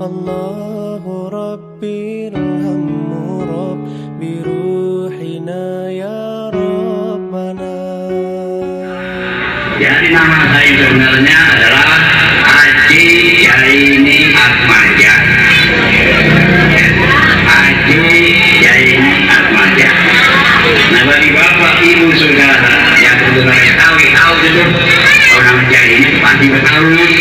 Allahu Rabbi irhamhu Rabbi ruhina ya Rabbana. Jadi nama saya sebenarnya adalah Haji Jaini Atmaja. Haji Jaini Atmaja. Nah, bagi bapak ibu saudara yang sudah tahu itu orang Jaini pasti tahu.